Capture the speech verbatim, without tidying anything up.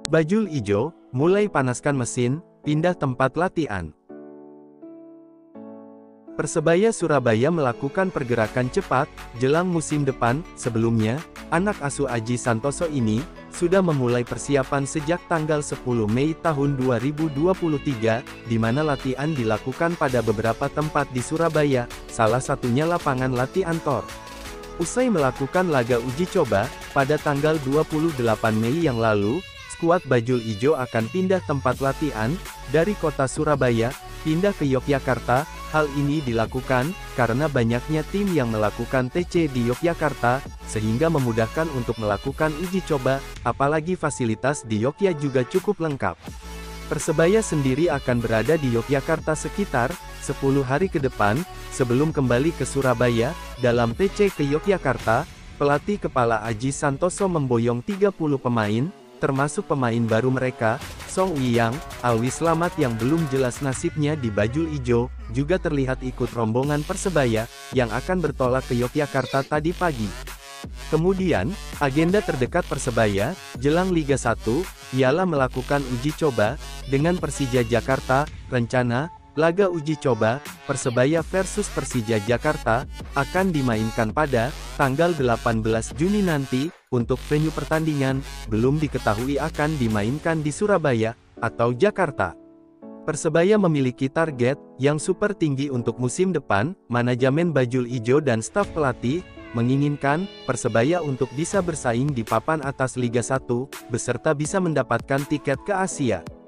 Bajul Ijo, mulai panaskan mesin, pindah tempat latihan. Persebaya Surabaya melakukan pergerakan cepat, jelang musim depan. Sebelumnya, anak asuh Aji Santoso ini, sudah memulai persiapan sejak tanggal sepuluh Mei tahun dua ribu dua puluh tiga, di mana latihan dilakukan pada beberapa tempat di Surabaya, salah satunya lapangan latihan Tor. Usai melakukan laga uji coba, pada tanggal dua puluh delapan Mei yang lalu, skuad Bajul Ijo akan pindah tempat latihan, dari kota Surabaya, pindah ke Yogyakarta. Hal ini dilakukan, karena banyaknya tim yang melakukan T C di Yogyakarta, sehingga memudahkan untuk melakukan uji coba, apalagi fasilitas di Yogyakarta juga cukup lengkap. Persebaya sendiri akan berada di Yogyakarta sekitar sepuluh hari ke depan, sebelum kembali ke Surabaya. Dalam T C ke Yogyakarta, pelatih kepala Aji Santoso memboyong tiga puluh pemain, termasuk pemain baru mereka, Song Wiyang, Alwi Slamet yang belum jelas nasibnya di Bajul Ijo, juga terlihat ikut rombongan Persebaya, yang akan bertolak ke Yogyakarta tadi pagi. Kemudian, agenda terdekat Persebaya, jelang Liga satu, ialah melakukan uji coba, dengan Persija Jakarta. Rencana, laga uji coba, Persebaya versus Persija Jakarta, akan dimainkan pada tanggal delapan belas Juni nanti. Untuk venue pertandingan, belum diketahui akan dimainkan di Surabaya, atau Jakarta. Persebaya memiliki target yang super tinggi untuk musim depan. Manajemen Bajul Ijo dan staf pelatih menginginkan Persebaya untuk bisa bersaing di papan atas Liga satu, beserta bisa mendapatkan tiket ke Asia.